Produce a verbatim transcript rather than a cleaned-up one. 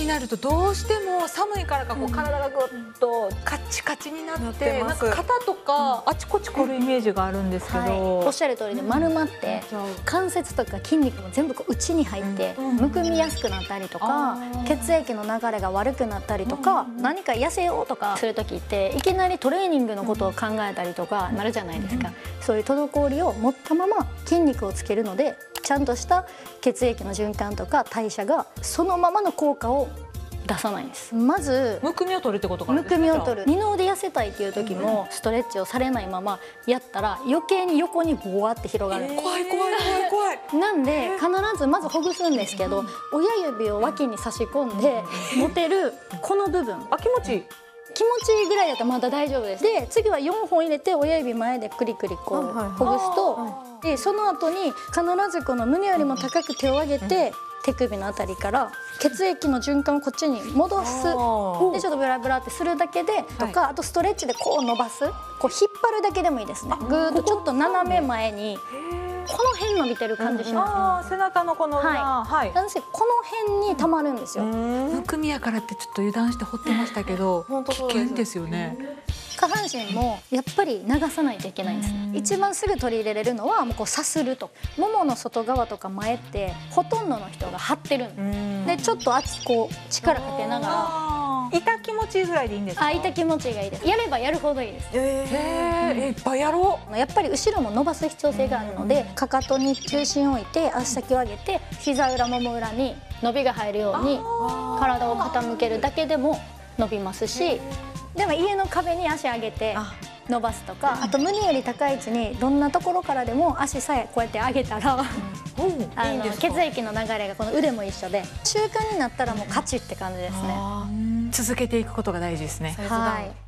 になるとどうしても寒いからかこう体がぐっとカチカチになって、なんか肩とかあちこち凝るイメージがあるんですけど、はい、 おっしゃる通りで丸まって関節とか筋肉も全部こう内に入ってむくみやすくなったりとか、血液の流れが悪くなったりとか、何か痩せようとかする時っていきなりトレーニングのことを考えたりとかなるじゃないですか。そういう滞りを持ったまま筋肉をつけるので、ちゃんとした血液の循環とか代謝がそのままの効果を出さないんです。まずむくみを取るってことからむくみを取る。二の腕痩せたいっていう時もストレッチをされないままやったら余計に横にボワって広がる。 怖い怖い怖い怖い。 なんで必ずまずほぐすんですけど、親指を脇に差し込んで持てるこの部分。 あ、気持ちいい。 気持ちいいぐらいだったらまだ大丈夫です。で次はよんほん入れて親指前でクリクリこうほぐすと、でその後に必ずこの胸よりも高く手を上げて手首のあたりから血液の循環をこっちに戻す。でちょっとブラブラってするだけでとか、あとストレッチでこう伸ばす、こう引っ張るだけでもいいですね。ぐーっとちょっと斜め前にこの辺伸びてる感じします。 背中のこの裏、 はい。なんですけどこの辺に溜まるんですよ。 むくみやからってちょっと油断して掘ってましたけど、危険ですよね。 下半身もやっぱり流さないといけないんです。一番すぐ取り入れれるのはもうこうさすると、ももの外側とか前ってほとんどの人が張ってるんで、ちょっと圧こう力かけながら。 痛気持ちいいぐらいでいいんですか？ あ、痛気持ちいいがいいです。やればやるほどいいです。 ええ、いっぱいやろう。やっぱり後ろも伸ばす必要性があるので、かかとに重心を置いて足先を上げて膝裏もも裏に伸びが入るように体を傾けるだけでも伸びますし、でも家の壁に足上げて伸ばすとか、あと胸より高い位置にどんなところからでも足さえこうやって上げたら、あの血液の流れがこの腕も一緒で習慣になったらもう勝ちって感じですね。 続けていくことが大事ですね。 はい。